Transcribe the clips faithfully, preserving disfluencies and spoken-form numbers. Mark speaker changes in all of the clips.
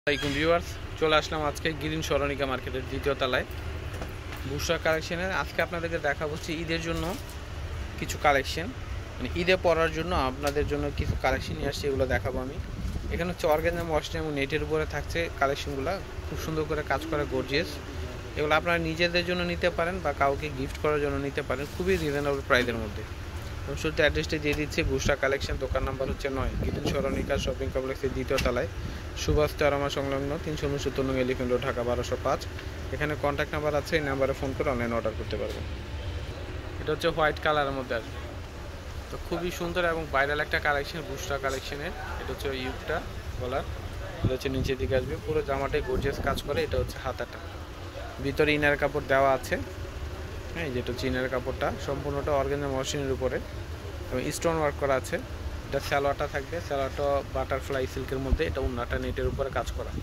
Speaker 1: আসসালামাইকুম ভিউয়ার্স, চলে আসলাম আজকে গ্রিন সরণিকা মার্কেটের দ্বিতীয় তলায় বুশরা কালেকশনের। আজকে আপনাদেরকে দেখাবো হচ্ছে ঈদের জন্য কিছু কালেকশন, মানে ঈদে পরার জন্য আপনাদের জন্য কিছু কালেকশন নিয়ে আসছি, এগুলো দেখাবো আমি। এখানে হচ্ছে অর্গানজা মসলিন এবং নেটের উপরে থাকছে কালেকশনগুলো, খুব সুন্দর করে কাজ করা গর্জিয়াস। এগুলো আপনারা নিজেদের জন্য নিতে পারেন বা কাউকে গিফট করার জন্য নিতে পারেন, খুবই রিজনেবল প্রাইসের মধ্যে। আমি শুধু অ্যাড্রেসটি দিয়ে দিচ্ছি, বুশরা কালেকশন, দোকান নাম্বার হচ্ছে নয়, গ্রিন সরণিকা শপিং কমপ্লেক্সের দ্বিতীয় তলায়, সুভাষ তেরোমা সংলগ্ন, তিনশো উনসত্তর নং এলিফেন্ট রোড, ঢাকা বারোশো পাঁচ। এখানে কন্ট্যাক্ট নাম্বার আছে, এই নাম্বারে ফোন করে অনলাইন অর্ডার করতে পারবেন। এটা হচ্ছে হোয়াইট কালারের মধ্যে আসবে, তো খুবই সুন্দর এবং ভাইরাল একটা কালেকশন বুশরা কালেকশনের। এটা হচ্ছে ইউকটা গলার, এটা হচ্ছে নিচের দিকে আসবে, পুরো জামাটাই গর্জিয়াস কাজ করে। এটা হচ্ছে হাতাটা, ভিতরে ইনার কাপড় দেওয়া আছে, হ্যাঁ, যেটা হচ্ছে ইনার কাপড়টা সম্পূর্ণটা অর্গানজা মসলিনের উপরে এবং স্টোন ওয়ার্ক করা আছে। এটা সালোয়ারটা থাকবে, সালোয়ারটা বাটারফ্লাই সিল্কের মধ্যে, এটা উন্নাটা নেটের উপরে কাজ করা,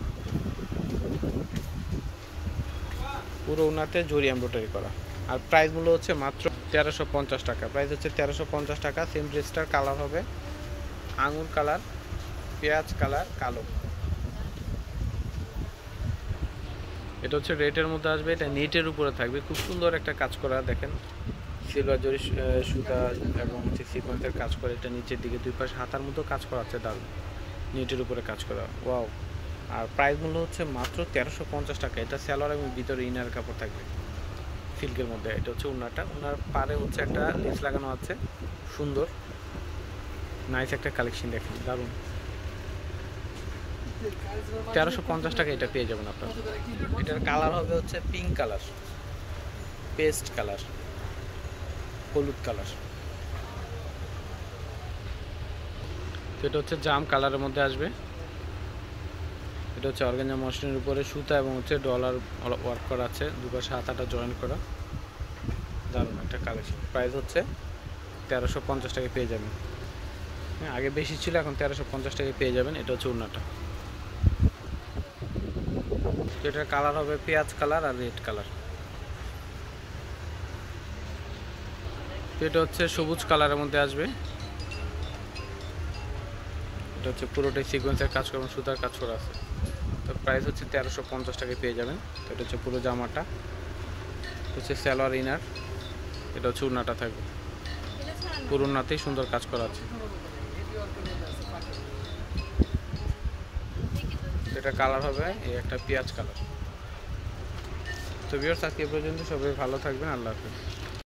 Speaker 1: পুরো উন্নাতে জরি এমব্রয়ডারি করা। আর প্রাইস মূল্য হচ্ছে মাত্র তেরোশো পঞ্চাশ টাকা। প্রাইস হচ্ছে তেরোশো পঞ্চাশ টাকা। সেম ড্রেসটার কালার হবে আঙুর কালার, পেঁয়াজ কালার, কালো। এটা হচ্ছে রেটের মধ্যে আসবে, এটা নেটের উপরে থাকবে, খুব সুন্দর একটা কাজ করা, দেখেন সিলভার জরি সুতা এবং হচ্ছে সিকোয়েন্সের কাজ করে। এটা নিচের দিকে দুই পাশে হাতার মতো কাজ করা আছে, দারুণ, নেটের উপরে কাজ করা, ওয়াও। আর প্রাইস মূল্য হচ্ছে মাত্র তেরোশো পঞ্চাশ টাকা। এটা সালোয়ার এবং ভিতরে ইনার কাপড় থাকবে সিল্কের মধ্যে। এটা হচ্ছে উন্নাটা, উন্নার পারে হচ্ছে একটা লেস লাগানো আছে, সুন্দর নাইস একটা কালেকশন, দেখেন দারুণ। তেরোশো পঞ্চাশ টাকা এটা পেয়ে যাবেন আপনার। এটার কালার হবে হচ্ছে পিঙ্ক কালার, পেস্ট কালার, হলুদ কালার। তো এটা হচ্ছে জাম কালারের মধ্যে আসবে। এটা হচ্ছে অর্গানজা মসলিনের উপরে সুতা এবং হচ্ছে ডলার ওয়ার্ক করা আছে, দুপাশে হাতাটা জয়েন করা, দারুণ একটা কালেকশন। প্রাইস হচ্ছে তেরোশো পঞ্চাশ টাকায় পেয়ে যাবেন। হ্যাঁ, আগে বেশি ছিল, এখন তেরোশো পঞ্চাশ টাকায় পেয়ে যাবেন। এটা হচ্ছে উন্নাটা। তো এটার কালার হবে পেঁয়াজ কালার আর রেড কালার। তো এটা হচ্ছে সবুজ কালারের মধ্যে আসবে। এটা হচ্ছে পুরোটাই সিকোয়েন্সের কাজ করবেন, সুতার কাজ করা আছে। তো প্রাইস হচ্ছে তেরোশো পঞ্চাশ টাকায় পেয়ে যাবেন। তো এটা হচ্ছে পুরো জামাটা, হচ্ছে সালোয়ার ইনার, এটা হচ্ছে উন্নাটা থাকবে, পুরো উন্নাতেই সুন্দর কাজ করা আছে। এটা কালার হবে এই একটা পেঁয়াজ কালার। তো ভিউয়ার্স, আজকে পর্যন্ত সবাই ভালো থাকবেন, আল্লাহ হাফেজ।